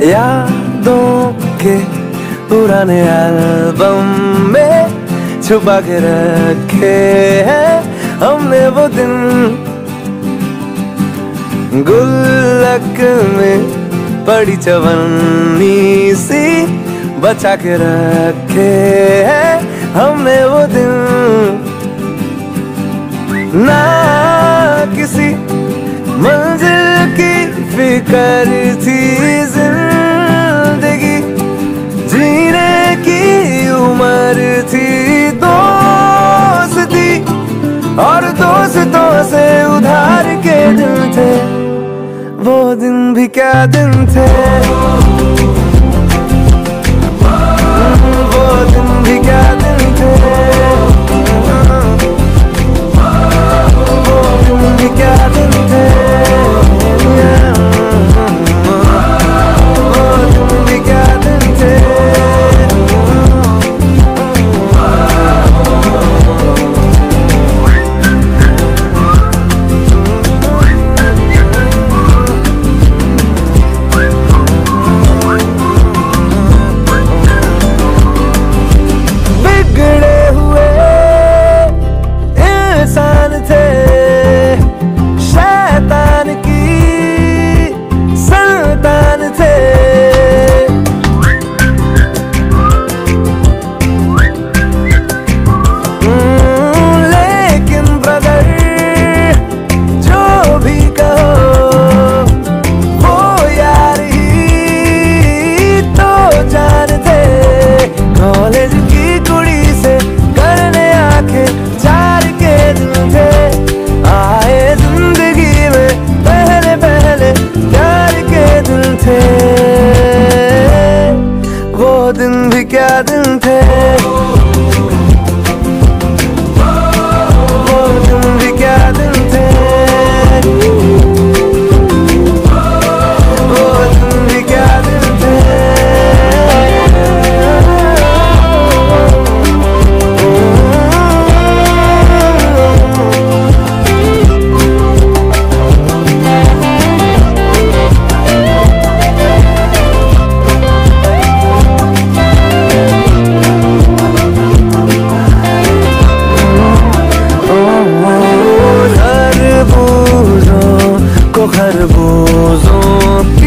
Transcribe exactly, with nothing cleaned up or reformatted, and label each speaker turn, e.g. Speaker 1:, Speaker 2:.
Speaker 1: यादों के पुराने एल्बम में छुपा के रखे हैं हमने वो दिन, गुल्लक में पड़ी चवन्नी सी बचा के रखे हैं हमने वो दिन। ना किसी मंजिल की फिक्र थी, जिंदगी जीने की उम्र थी, दोस्ती और दोस्तों से उधार के दिन थे, वो दिन भी क्या दिन थे, वो दिन भी क्या दिन थे, वो दिन भी क्या दिन थे, वो दिन भी क्या दिन थे। वो दिन भी क्या दिन थे, वो दिन भी क्या दिन थे, वो दिन भी क्या दिन थे। खरबूजों